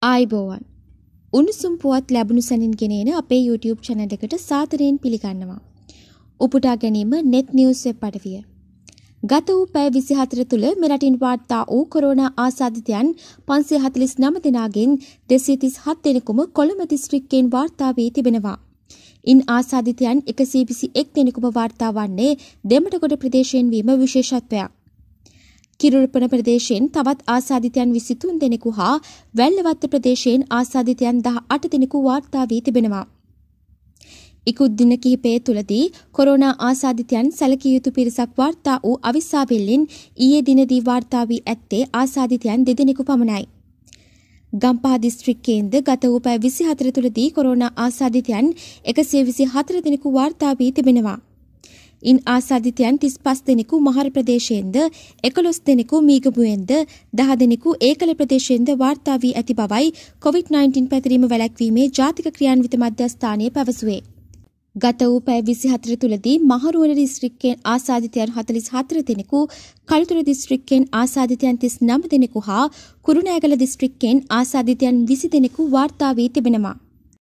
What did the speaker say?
ආයිබෝවන් උණුසුම් පුවත් ලැබුණු සැනින් ගෙනෙන අපේ YouTube channel එකට සාදරයෙන් පිළිගන්නවා. උපුටා ගැනීම net news web අඩවිය. ගත වූ පැය 24 තුල මෙරටින් වාර්තා වූ කොරෝනා ආසාදිතයන් 549 දෙනාගෙන් 237 දෙනෙකුම කොළඹ දිස්ත්‍රික්කයෙන් වාර්තා වී තිබෙනවා. ඉන් ආසාදිතයන් 121 දෙනෙකුම වාර්තා වන්නේ දෙමටගොඩ ප්‍රදේශයෙන් වීම විශේෂත්වයක්. කිරුරුපන ප්‍රදේශයෙන් තවත් ආසාදිතයන් 23 දෙනෙකු හා වැල්ලවත්ත ප්‍රදේශයෙන් ආසාදිතයන් 18 දෙනෙකු වාර්තා වී තිබෙනවා. ඉකුත් දින කිහිපය තුලදී කොරෝනා ආසාදිතයන් සැලකිය යුතු පිරිසක් වාර්තා වූ අවිස්සාවෙල්ලින් ඊයේ දිනදී වාර්තා වී ඇත්තේ ආසාදිතයන් 2 දෙනෙකු පමණයි. ගම්පහ දිස්ත්‍රික්කයේද ගත වූ පැය 24 තුලදී කොරෝනා ආසාදිතයන් 124 දෙනෙකු වාර්තා වී තිබෙනවා. ඉන් ආසාදිතයන් 35 දෙනෙකු මහර ප්‍රදේශයෙන්ද 11 දෙනෙකු මීගමුවෙන්ද 10 දෙනෙකු ඒකල ප්‍රදේශයෙන්ද වාර්තා වී ඇති බවයි COVID-19 පැතිරීම වැළැක්වීමේ ජාතික ක්‍රියාන්විත මධ්‍යස්ථානය පැවසුවේ. ගත වූ පැය 24 තුලදී මහරුවන දිස්ත්‍රික්කයෙන් ආසාදිතයන් 44 දෙනෙකු, කළුතර දිස්ත්‍රික්කයෙන් ආසාදිතයන් 39 දෙනෙකු හා කුරුණෑගල දිස්ත්‍රික්කයෙන් ආසාදිතයන් 20 දෙනෙකු වාර්තා වී තිබෙනවා.